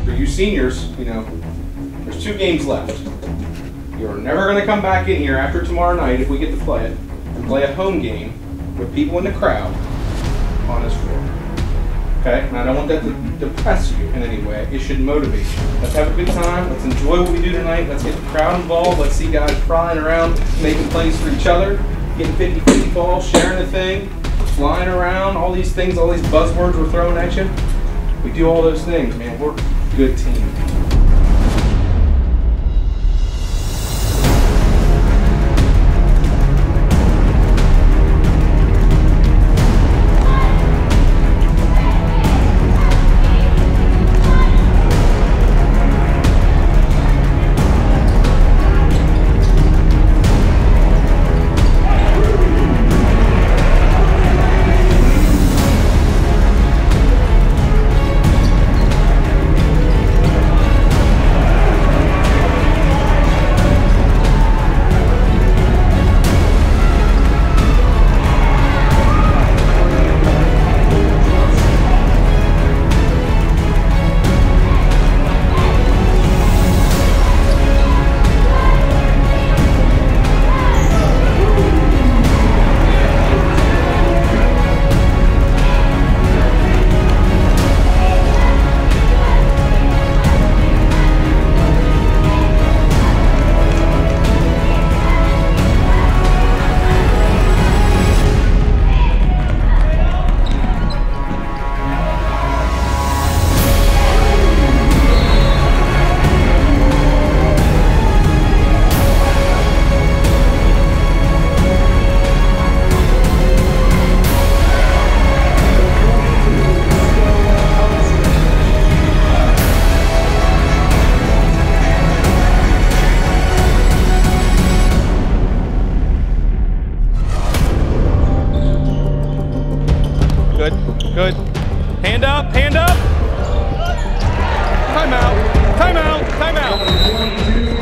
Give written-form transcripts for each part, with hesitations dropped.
for you seniors, you know, there's 2 games left. You're never going to come back in here after tomorrow night, if we get to play it, and play a home game with people in the crowd on this floor. Okay? And I don't want that to depress you in any way. It should motivate you. Let's have a good time. Let's enjoy what we do tonight. Let's get the crowd involved. Let's see guys flying around, making plays for each other, getting 50-50 balls, sharing the thing, flying around, all these things, all these buzzwords we're throwing at you. We do all those things, man. We're a good team. Good. Hand up, hand up. Timeout, timeout, timeout.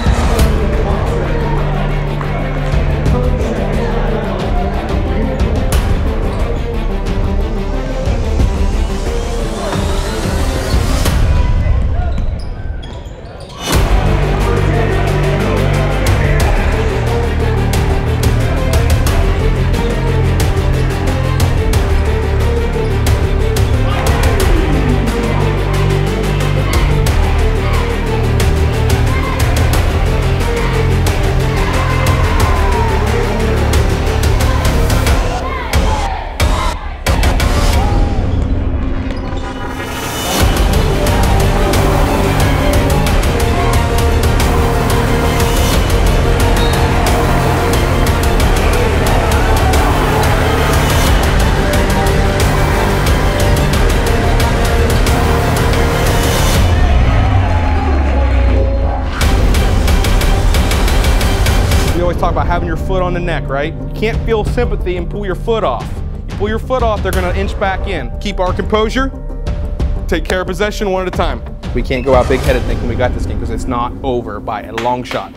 Talk about having your foot on the neck, right? You can't feel sympathy and pull your foot off. You pull your foot off, they're gonna inch back in. Keep our composure, take care of possession one at a time. We can't go out big-headed thinking we got this game because it's not over by a long shot.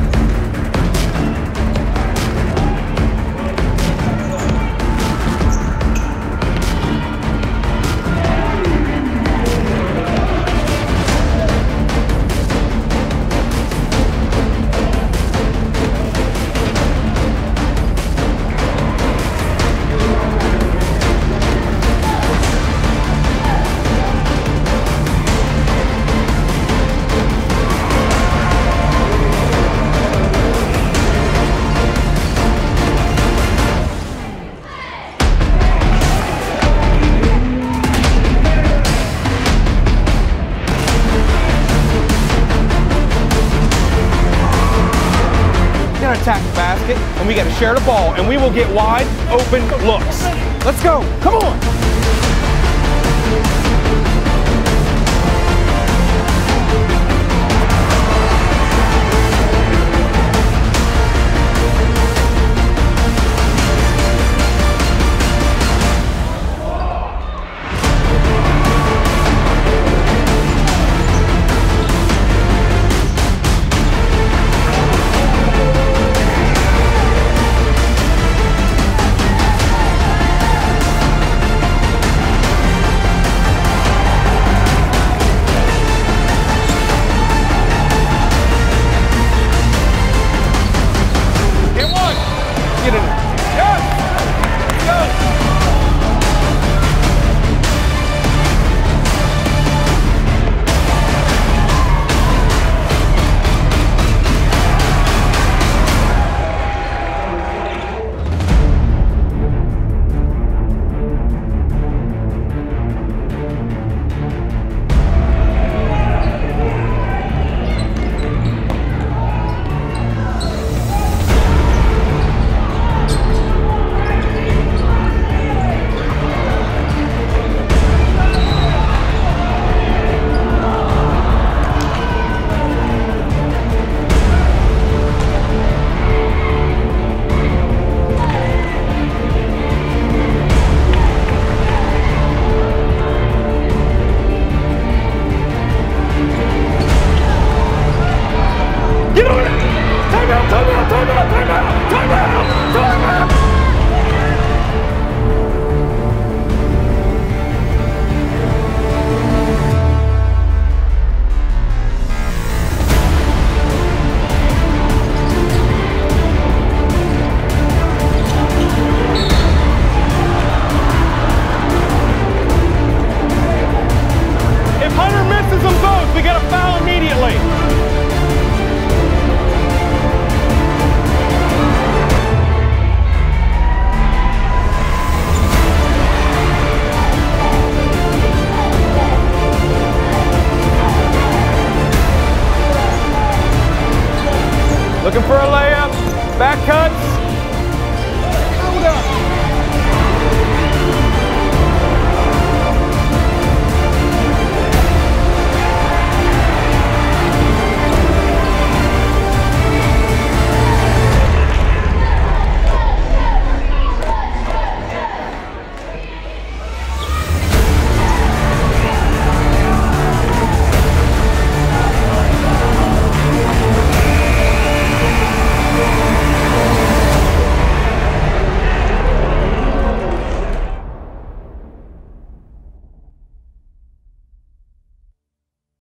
Attack the basket, and we got to share the ball, and we will get wide open looks. Let's go. Come on. We get a foul immediately. Looking for a layup, back cuts.